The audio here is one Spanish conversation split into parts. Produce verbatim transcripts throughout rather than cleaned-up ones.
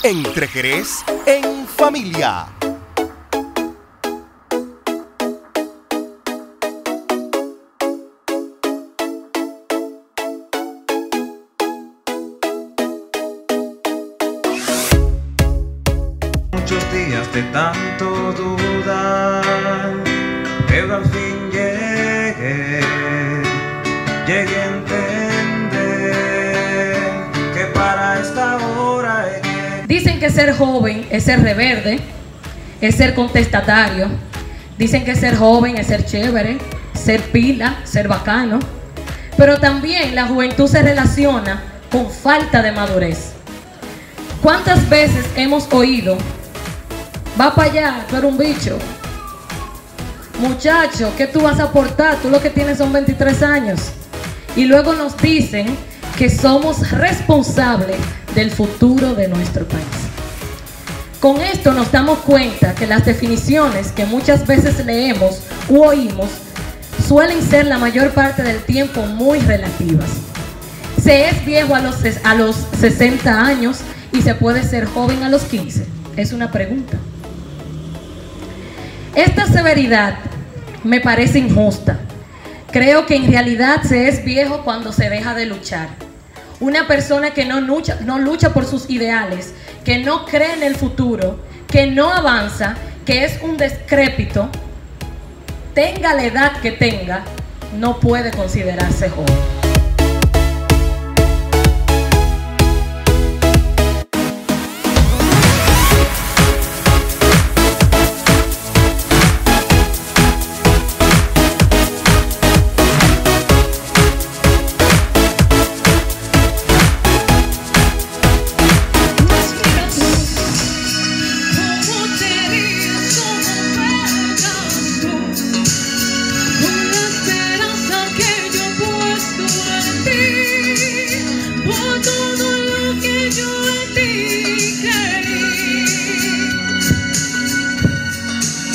Entre Jerez en familia. Muchos días de tanto dudar, pero al fin llegué, llegué a entender que para esta hora hay que... Dicen que ser joven es ser rebelde, es ser contestatario. Dicen que ser joven es ser chévere, ser pila, ser bacano. Pero también la juventud se relaciona con falta de madurez. ¿Cuántas veces hemos oído: va para allá, tú eres un bicho? Muchacho, ¿qué tú vas a aportar? Tú lo que tienes son veintitrés años. Y luego nos dicen que somos responsables del futuro de nuestro país. Con esto nos damos cuenta que las definiciones que muchas veces leemos u oímos suelen ser la mayor parte del tiempo muy relativas. Se es viejo a los, a los sesenta años y se puede ser joven a los quince. Es una pregunta. Esta severidad me parece injusta. Creo que en realidad se es viejo cuando se deja de luchar. Una persona que no lucha, no lucha por sus ideales, que no cree en el futuro, que no avanza, que es un decrépito, tenga la edad que tenga, no puede considerarse joven.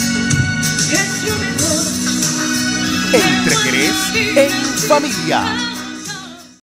Entre Jerez en familia.